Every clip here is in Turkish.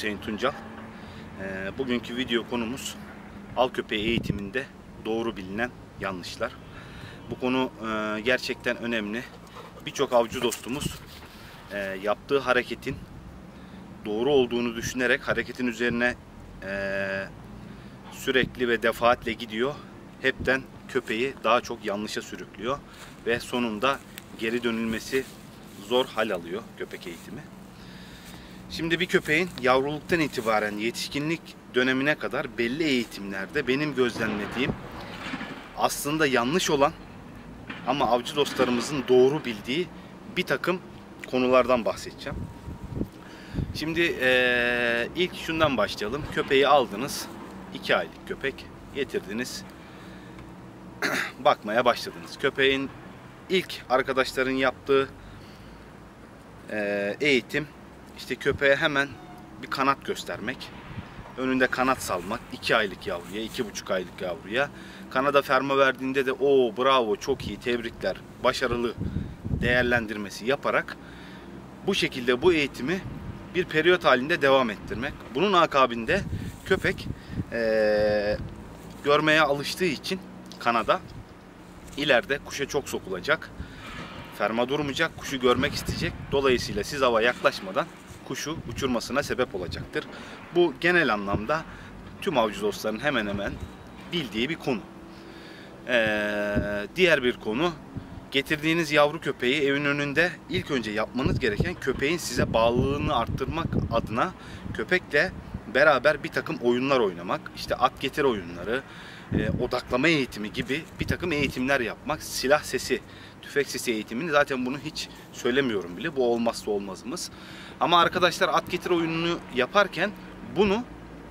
Hüseyin Tuncal. Bugünkü video konumuz av köpeği eğitiminde doğru bilinen yanlışlar. Bu konu gerçekten önemli. Birçok avcı dostumuz yaptığı hareketin doğru olduğunu düşünerek hareketin üzerine sürekli ve defaatle gidiyor. Hepten köpeği daha çok yanlışa sürüklüyor ve sonunda geri dönülmesi zor hal alıyor köpek eğitimi. Şimdi bir köpeğin yavruluktan itibaren yetişkinlik dönemine kadar belli eğitimlerde benim gözlemlediğim aslında yanlış olan ama avcı dostlarımızın doğru bildiği bir takım konulardan bahsedeceğim. Şimdi ilk şundan başlayalım. Köpeği aldınız. 2 aylık köpek getirdiniz. Bakmaya başladınız. Köpeğin ilk arkadaşların yaptığı eğitim işte köpeğe hemen bir kanat göstermek. Önünde kanat salmak. 2 aylık yavruya, 2,5 aylık yavruya. Kanada ferma verdiğinde de o bravo, çok iyi, tebrikler, başarılı değerlendirmesi yaparak bu şekilde bu eğitimi bir periyot halinde devam ettirmek. Bunun akabinde köpek görmeye alıştığı için kanada ileride kuşa çok sokulacak. Ferma durmayacak, kuşu görmek isteyecek. Dolayısıyla siz hava yaklaşmadan kuşu uçurmasına sebep olacaktır. Bu genel anlamda tüm avcı dostların hemen hemen bildiği bir konu. Diğer bir konu, getirdiğiniz yavru köpeği evin önünde ilk önce yapmanız gereken köpeğin size bağlılığını arttırmak adına köpekle beraber bir takım oyunlar oynamak. İşte at getir oyunları, odaklama eğitimi gibi bir takım eğitimler yapmak. Silah sesi, tüfek sesi eğitimini zaten bunu hiç söylemiyorum bile. Bu olmazsa olmazımız. Ama arkadaşlar at getir oyununu yaparken bunu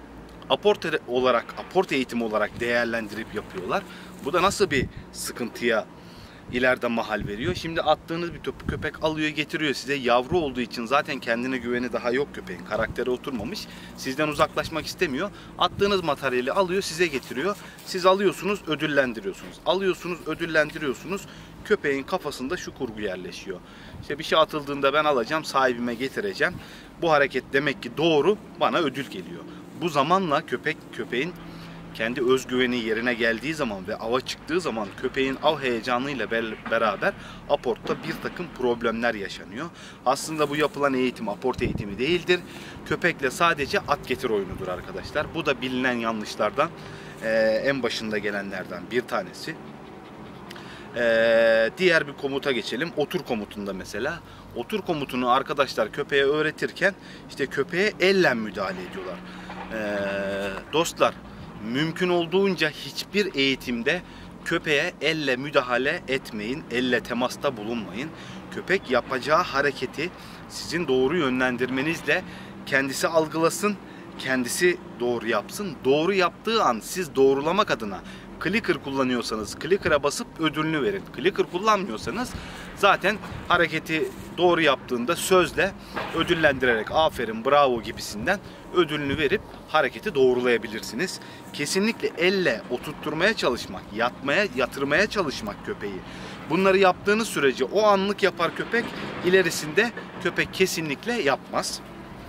aport eğitimi olarak değerlendirip yapıyorlar. Bu da nasıl bir sıkıntıya ileride mahal veriyor. Şimdi attığınız bir topu köpek alıyor getiriyor size. Yavru olduğu için zaten kendine güveni daha yok köpeğin. Karakteri oturmamış. Sizden uzaklaşmak istemiyor. Attığınız materyali alıyor size getiriyor. Siz alıyorsunuz, ödüllendiriyorsunuz. Alıyorsunuz, ödüllendiriyorsunuz. Köpeğin kafasında şu kurgu yerleşiyor. İşte bir şey atıldığında ben alacağım, sahibime getireceğim. Bu hareket demek ki doğru, bana ödül geliyor. Bu zamanla köpeğin kendi özgüveni yerine geldiği zaman ve ava çıktığı zaman köpeğin av heyecanıyla beraber aportta bir takım problemler yaşanıyor. Aslında bu yapılan eğitim aport eğitimi değildir. Köpekle sadece at getir oyunudur arkadaşlar. Bu da bilinen yanlışlardan en başında gelenlerden bir tanesi. Diğer bir komuta geçelim. Otur komutunda mesela. Otur komutunu arkadaşlar köpeğe öğretirken işte köpeğe elle müdahale ediyorlar. Dostlar, mümkün olduğunca hiçbir eğitimde köpeğe elle müdahale etmeyin, elle temasta bulunmayın. Köpek yapacağı hareketi sizin doğru yönlendirmenizle kendisi algılasın, kendisi doğru yapsın. Doğru yaptığı an siz doğrulamak adına clicker kullanıyorsanız clicker'a basıp ödülünü verin. Clicker kullanmıyorsanız zaten hareketi doğru yaptığında sözle ödüllendirerek aferin, bravo gibisinden ödülünü verip hareketi doğrulayabilirsiniz. Kesinlikle elle oturtturmaya çalışmak, yatırmaya çalışmak köpeği. Bunları yaptığınız sürece o anlık yapar köpek, ilerisinde köpek kesinlikle yapmaz.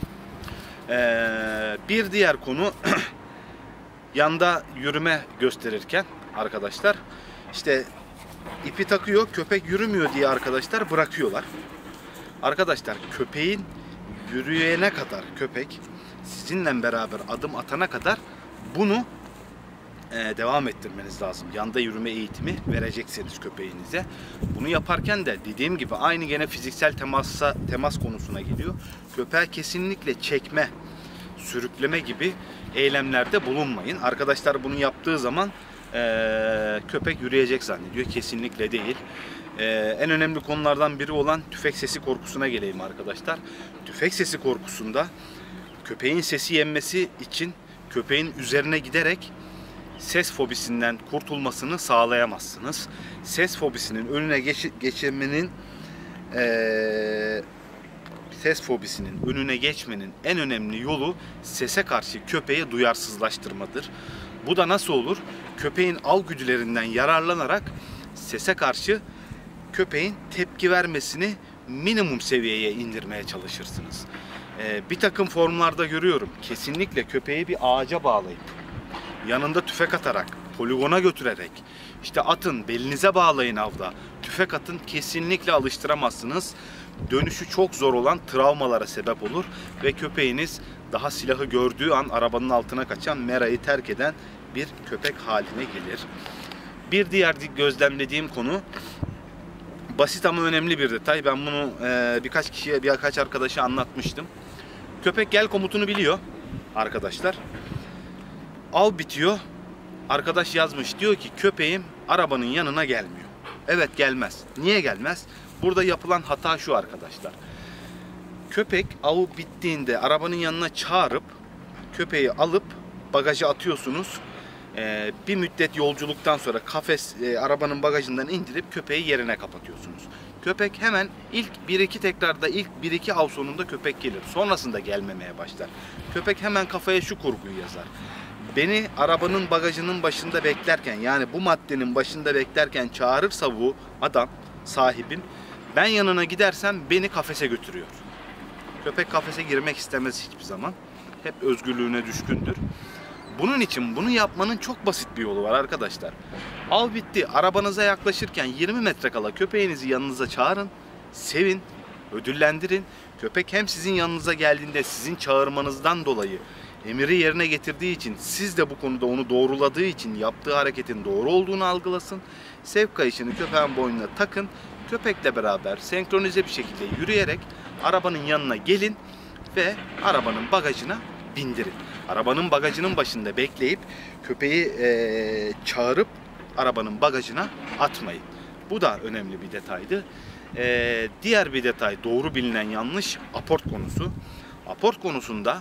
Bir diğer konu yanda yürüme gösterirken arkadaşlar işte ipi takıyor, köpek yürümüyor diye arkadaşlar bırakıyorlar. Arkadaşlar köpeğin yürüyene kadar köpek sizinle beraber adım atana kadar bunu devam ettirmeniz lazım. Yanda yürüme eğitimi vereceksiniz köpeğinize. Bunu yaparken de dediğim gibi aynı gene fiziksel temas konusuna geliyor. Köpeğe kesinlikle çekme, sürükleme gibi eylemlerde bulunmayın. Arkadaşlar bunu yaptığı zaman köpek yürüyecek zannediyor. Kesinlikle değil. En önemli konulardan biri olan tüfek sesi korkusuna geleyim arkadaşlar. Tüfek sesi korkusunda köpeğin sesi yenmesi için köpeğin üzerine giderek ses fobisinden kurtulmasını sağlayamazsınız. Ses fobisinin önüne geçmenin en önemli yolu sese karşı köpeği duyarsızlaştırmadır. Bu da nasıl olur? Köpeğin al güdülerinden yararlanarak sese karşı köpeğin tepki vermesini minimum seviyeye indirmeye çalışırsınız. Bir takım formlarda görüyorum. Kesinlikle köpeği bir ağaca bağlayıp, yanında tüfek atarak, poligona götürerek, işte atın, belinize bağlayın avda, tüfek atın, kesinlikle alıştıramazsınız. Dönüşü çok zor olan travmalara sebep olur ve köpeğiniz daha silahı gördüğü an arabanın altına kaçan, merayı terk eden bir köpek haline gelir. Bir diğer gözlemlediğim konu, basit ama önemli bir detay. Ben bunu birkaç kişiye, birkaç arkadaşa anlatmıştım. Köpek gel komutunu biliyor arkadaşlar. Av bitiyor. Arkadaş yazmış, diyor ki köpeğim arabanın yanına gelmiyor. Evet, gelmez. Niye gelmez? Burada yapılan hata şu arkadaşlar. Köpek avı bittiğinde arabanın yanına çağırıp köpeği alıp bagaja atıyorsunuz. Bir müddet yolculuktan sonra arabanın bagajından indirip köpeği yerine kapatıyorsunuz. Köpek hemen ilk 1-2 tekrarda, ilk 1-2 av sonunda köpek gelir. Sonrasında gelmemeye başlar. Köpek hemen kafaya şu kurguyu yazar: beni arabanın bagajının başında beklerken, yani bu maddenin başında beklerken çağırırsa bu adam, sahibim, ben yanına gidersem beni kafese götürüyor. Köpek kafese girmek istemez hiçbir zaman. Hep özgürlüğüne düşkündür. Bunun için bunu yapmanın çok basit bir yolu var arkadaşlar. Av bitti. Arabanıza yaklaşırken 20 metre kala köpeğinizi yanınıza çağırın. Sevin. Ödüllendirin. Köpek hem sizin yanınıza geldiğinde sizin çağırmanızdan dolayı emiri yerine getirdiği için, siz de bu konuda onu doğruladığı için yaptığı hareketin doğru olduğunu algılasın. Sevk kayışını köpeğin boynuna takın. Köpekle beraber senkronize bir şekilde yürüyerek arabanın yanına gelin ve arabanın bagajına bindirin. Arabanın bagajının başında bekleyip köpeği çağırıp arabanın bagajına atmayın. Bu da önemli bir detaydı. Diğer bir detay, doğru bilinen yanlış, aport konusu. Aport konusunda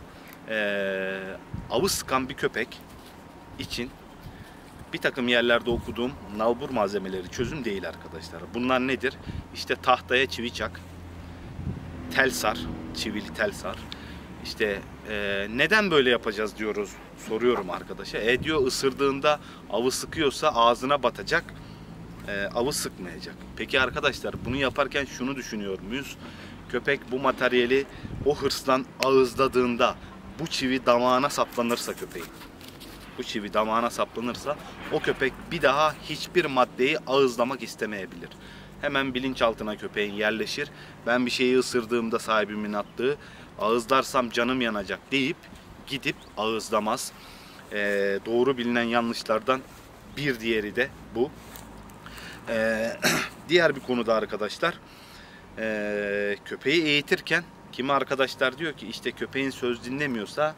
avı sıkan bir köpek için bir takım yerlerde okuduğum nalbur malzemeleri çözüm değil arkadaşlar. Bunlar nedir? İşte tahtaya çivi çak, tel sar, çivili tel sar. İşte neden böyle yapacağız diyoruz, soruyorum arkadaşa. Diyor, ısırdığında avı sıkıyorsa ağzına batacak, avı sıkmayacak. Peki arkadaşlar, bunu yaparken şunu düşünüyor muyuz? Köpek bu materyali o hırslan ağızladığında bu çivi damağına saplanırsa köpeğin, bu çivi damağına saplanırsa o köpek bir daha hiçbir maddeyi ağızlamak istemeyebilir. Hemen bilinçaltına köpeğin yerleşir. Ben bir şeyi ısırdığımda sahibimin attığı, ağızlarsam canım yanacak deyip gidip ağızlamaz. Doğru bilinen yanlışlardan bir diğeri de bu. Diğer bir konuda arkadaşlar, köpeği eğitirken kimi arkadaşlar diyor ki işte köpeğin söz dinlemiyorsa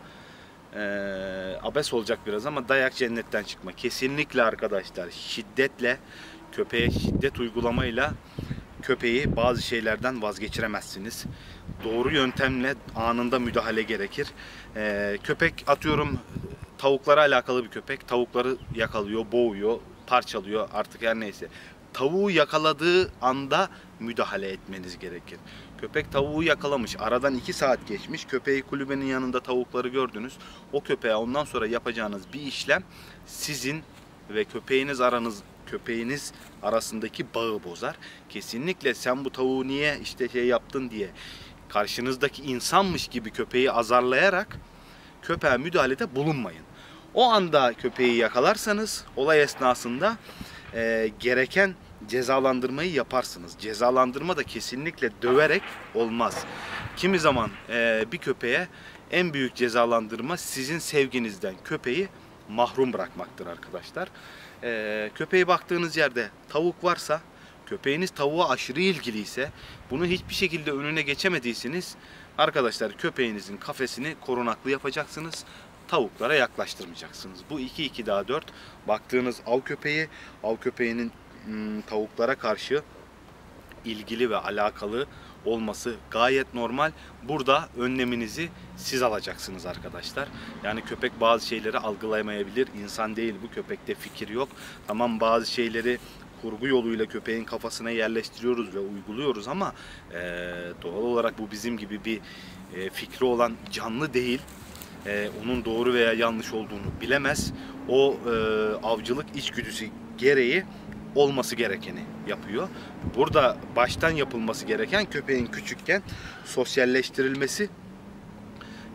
abes olacak biraz ama dayak cennetten çıkma. Kesinlikle arkadaşlar, şiddetle, köpeğe şiddet uygulamayla köpeği bazı şeylerden vazgeçiremezsiniz. Doğru yöntemle anında müdahale gerekir. Köpek, atıyorum tavuklara alakalı bir köpek, tavukları yakalıyor, boğuyor, parçalıyor, artık her neyse. Tavuğu yakaladığı anda müdahale etmeniz gerekir. Köpek tavuğu yakalamış, aradan 2 saat geçmiş, köpeği kulübenin yanında tavukları gördünüz. O köpeğe ondan sonra yapacağınız bir işlem sizin ve köpeğiniz arasındaki bağı bozar. Kesinlikle sen bu tavuğu niye işte şey yaptın diye karşınızdaki insanmış gibi köpeği azarlayarak köpeğe müdahalede bulunmayın. O anda köpeği yakalarsanız olay esnasında gereken cezalandırmayı yaparsınız. Cezalandırma da kesinlikle döverek olmaz. Kimi zaman bir köpeğe en büyük cezalandırma sizin sevginizden köpeği mahrum bırakmaktır arkadaşlar. Köpeğe baktığınız yerde tavuk varsa, köpeğiniz tavuğa aşırı ilgiliyse, bunu hiçbir şekilde önüne geçemediyseniz arkadaşlar köpeğinizin kafesini korunaklı yapacaksınız. Tavuklara yaklaştırmayacaksınız. Bu 2-2 daha 4. Baktığınız av köpeğinin tavuklara karşı ilgili ve alakalı olması gayet normal. Burada önleminizi siz alacaksınız arkadaşlar. Yani köpek bazı şeyleri algılayamayabilir. İnsan değil bu, köpekte fikir yok. Tamam, bazı şeyleri kurgu yoluyla köpeğin kafasına yerleştiriyoruz ve uyguluyoruz ama doğal olarak bu bizim gibi bir fikri olan canlı değil. Onun doğru veya yanlış olduğunu bilemez. O avcılık içgüdüsü gereği olması gerekeni yapıyor. Burada baştan yapılması gereken, köpeğin küçükken sosyalleştirilmesi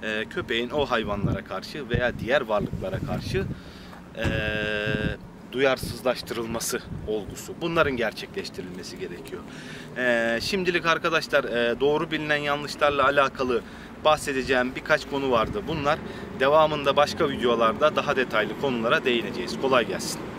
köpeğin o hayvanlara karşı veya diğer varlıklara karşı duyarsızlaştırılması olgusu. Bunların gerçekleştirilmesi gerekiyor. Şimdilik arkadaşlar doğru bilinen yanlışlarla alakalı bahsedeceğim birkaç konu vardı. Bunlar devamında başka videolarda daha detaylı konulara değineceğiz. Kolay gelsin.